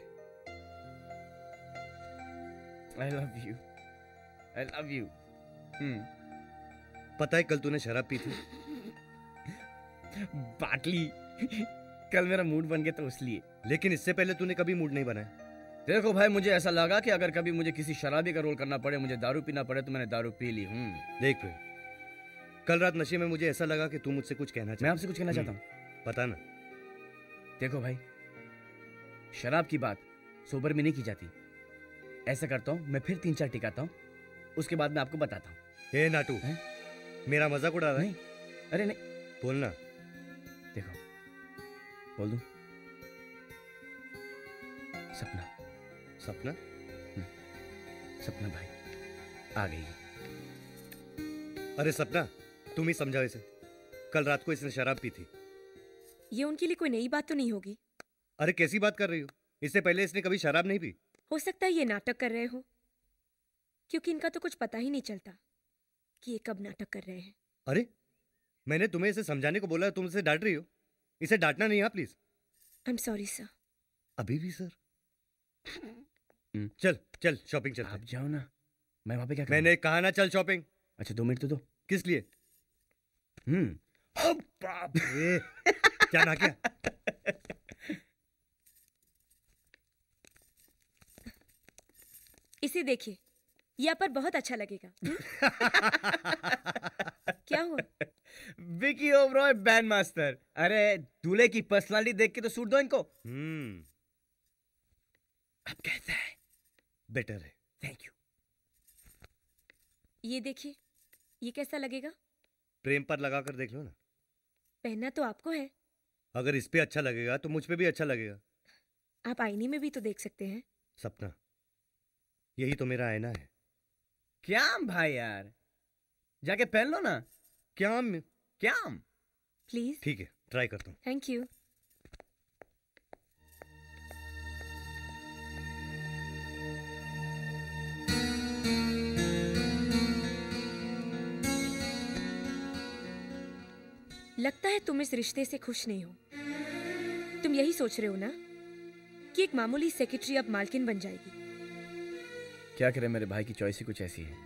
I love you, I love you. पता है कल तूने शराब पी थी? बाटली। कल मेरा मूड बन गया तो इसलिए। लेकिन इससे पहले तूने कभी मूड नहीं बनाया। देखो भाई, मुझे ऐसा लगा कि अगर कभी मुझे किसी शराबी का रोल करना पड़े, मुझे दारू पीना पड़े, तो मैंने दारू पी ली। हम्म। देख प्रेम, कल रात नशे में मुझे ऐसा लगा कि तू मुझसे कुछ कहना चाहता। मैं आपसे कुछ कहना चाहता हूँ। पता ना। देखो भाई, शराब की बात सोबर में नहीं की जाती। ऐसा करता हूँ, मैं फिर तीन चार टिकाता हूँ, उसके बाद मैं आपको बताता हूँ। ए नाटू, मेरा मजाक उड़ा रहा है? नहीं, अरे नहीं, बोलना। देखो, बोल दूं? सपना। सपना? सपना भाई आ गई। अरे सपना, तुम ही समझाओ इसे। कल रात को इसने शराब पी थी। ये उनके लिए कोई नई बात तो नहीं होगी? अरे कैसी बात कर रही हो? इससे पहले इसने कभी शराब नहीं पी। हो सकता है ये नाटक कर रहे हो, क्योंकि इनका तो कुछ पता ही नहीं चलता कि ये कब नाटक कर रहे हैं। अरे मैंने तुम्हें इसे समझाने को बोला, तुम इसे डांट रही हो। इसे डांटना नहीं है please. I am sorry sir. अभी भी सर? चल चल शॉपिंग चल। आप जाओ ना, मैं वहां पे क्या मैंने कहा ना चल शॉपिंग। अच्छा दो मिनट तो दो। किस लिए? हम्म। बाप रे, क्या ना क्या? इसे देखिए, यहाँ पर बहुत अच्छा लगेगा। क्या हुआ? Vicky Oberoi band master. अरे दूल्हे की पर्सनालिटी देख के तो सूट दो इनको। हम्म, अब कैसा है? बेटर है। Thank you. ये देखिए, ये कैसा लगेगा? प्रेम पर लगा कर देख लो ना। पहनना तो आपको है। अगर इस पे अच्छा लगेगा तो मुझ पे भी अच्छा लगेगा। आप आईने में भी तो देख सकते हैं। सपना, यही तो मेरा आईना है। क्या भाई यार, जाके पहन लो ना। क्या? क्या? प्लीज। ठीक है, ट्राई करता हूँ। Thank you. लगता है तुम इस रिश्ते से खुश नहीं हो। तुम यही सोच रहे हो ना कि एक मामूली सेक्रेटरी अब मालकिन बन जाएगी। क्या करें, मेरे भाई की चॉइस ही कुछ ऐसी है।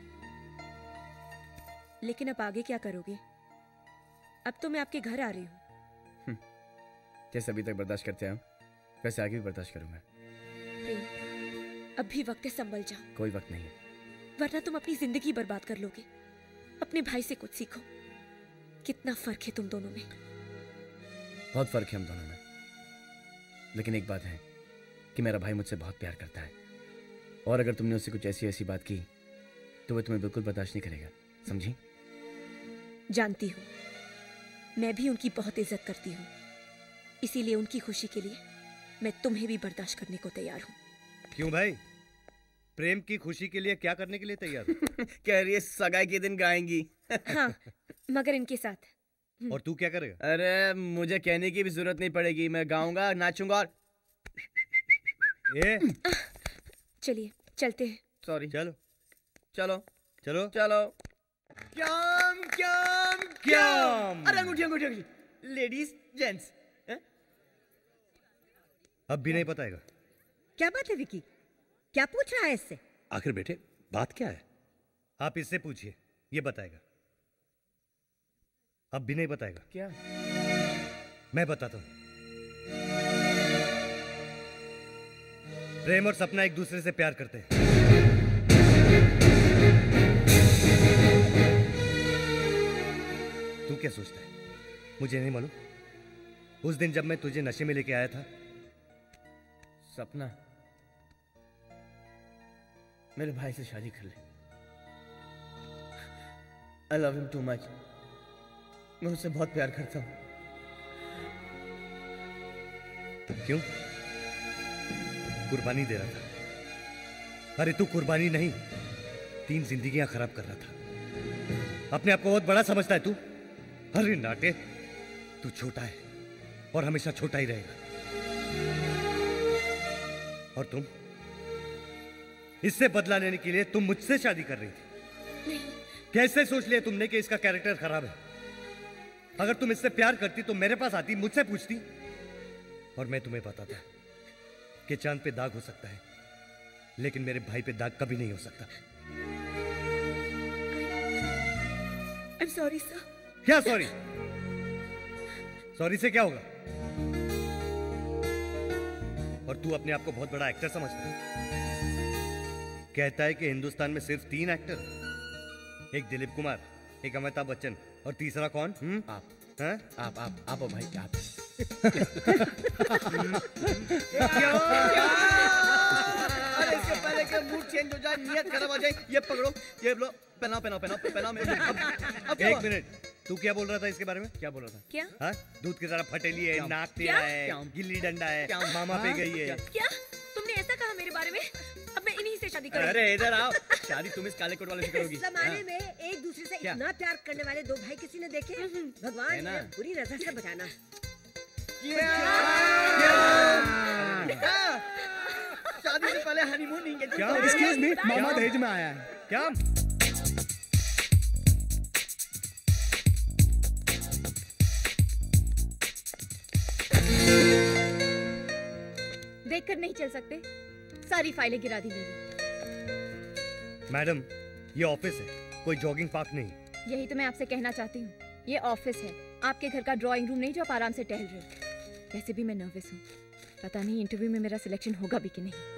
लेकिन अब आगे क्या करोगे? अब तो मैं आपके घर आ रही हूँ। जैसे अभी तक बर्दाश्त करते हैं वैसे आगे भी बर्दाश्त करूंगा। प्रेम, अब भी वक्त है, संभल जाओ। कोई वक्त नहीं है, वरना तुम अपनी जिंदगी बर्बाद कर लोगे। अपने भाई से कुछ सीखो। कितना फर्क है तुम दोनों में। बहुत फर्क है हम दोनों में, लेकिन एक बात है कि मेरा भाई मुझसे बहुत प्यार करता है, और अगर तुमने उससे कुछ ऐसी ऐसी बात की तो वह तुम्हें बिल्कुल बर्दाश्त नहीं करेगा, समझी? जानती हूँ, मैं भी उनकी बहुत इज्जत करती हूँ, इसीलिए उनकी खुशी के लिए मैं तुम्हें भी बर्दाश्त करने को तैयार हूँ। क्यों भाई, प्रेम की खुशी के लिए क्या करने के लिए तैयार हो? कह रही है सगाई के दिन गाएंगी। हाँ, मगर इनके साथ। और तू क्या करेगा? अरे मुझे कहने की भी जरूरत नहीं पड़ेगी, मैं गाऊंगा, नाचूंगा और ये चलिए चलते हैं। सॉरी, चलो चलो चलो चलो। क्याम क्याम क्याम। अरे अंगूठी अंगूठी अंगूठी। Ladies gents. अब भी नहीं बताएगा? क्या बात है विकी, क्या पूछ रहा है इससे? आखिर बेटे बात क्या है? आप इससे पूछिए, ये बताएगा। अब भी नहीं बताएगा? क्या? मैं बताता हूं। प्रेम और सपना एक दूसरे से प्यार करते हैं। तू क्या सोचता है मुझे नहीं मालूम? उस दिन जब मैं तुझे नशे में लेके आया था, सपना मेरे भाई से शादी कर ले। I love him too much. मैं उससे बहुत प्यार करता हूं। क्यों? कुर्बानी दे रहा था। अरे तू कुर्बानी नहीं, तीन जिंदगियां खराब कर रहा था। अपने आप को बहुत बड़ा समझता है तू। अरे नाटे, तू छोटा है और हमेशा छोटा ही रहेगा। और तुम, इससे बदला लेने के लिए तुम मुझसे शादी कर रही थी। कैसे सोच लिया तुमने कि इसका कैरेक्टर खराब है? अगर तुम इससे प्यार करती तो मेरे पास आती, मुझसे पूछती, और मैं तुम्हें बताता कि चांद पे दाग हो सकता है, लेकिन मेरे भाई पे दाग कभी नहीं हो सकता। I'm sorry, sir. क्या सॉरी? सॉरी से क्या होगा? और तू अपने आप को बहुत बड़ा एक्टर समझता है। कहता है कि हिंदुस्तान में सिर्फ तीन एक्टर, एक दिलीप कुमार, एक अमिताभ बच्चन, और तीसरा कौन? हुँ? आप। हैं? आप आप आप भाई आप। क्या? अरे इसके पहले कि मूड चेंज हो जाए, नियत खराब हो जाए, ये पकड़ो, ये लो, पहनाओ पहनाओ पहनाओ पहनाओ मेरे। अब, अब एक मिनट, तू क्या बोल रहा था इसके बारे में? क्या बोल रहा था? क्या? हाँ? दूध की तरह फटेली है, नाक तेरा है, गिल्ली डंडा है, मामा पे गई है। क्या तुमने ऐसा कहा मेरे बारे में? अब मैं इन्हीं से शादी करूंगी। अरे इधर आओ, शादी तुम इस काले कोट वाले से करोगी। इस जमाने में एक दूसरे से क्या? इतना प्यार करने वाले दो भाई किसी ने देखे? भगवान है ना? ने बुरी नजर से बचाना। शादी से पहले हनीमून नहीं क्या? एक्सक्यूज मी, मामा दहेज में आया है। क्या? देखकर नहीं चल सकते, सारी फाइलें गिरा दी मेरी। मैडम, ये ऑफिस है, कोई जॉगिंग पार्क नहीं। यही तो मैं आपसे कहना चाहती हूँ, ये ऑफिस है, आपके घर का ड्राइंग रूम नहीं जो आप आराम से टहल रहे हो। वैसे भी मैं नर्वस हूँ, पता नहीं इंटरव्यू में मेरा सिलेक्शन होगा भी कि नहीं।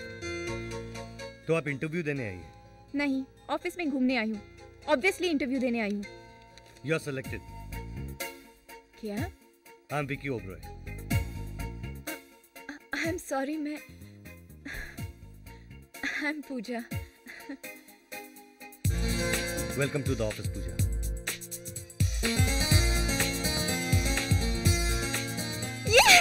तो आप इंटरव्यू देने आई है? नहीं, ऑफिस में घूमने आई हूँ। ऑब्वियसली इंटरव्यू देने आई हूँ। You are selected. क्या? I am Vicky Oberoi. I am sorry, मैं I am Pooja. Welcome to the office Pooja. Yeah!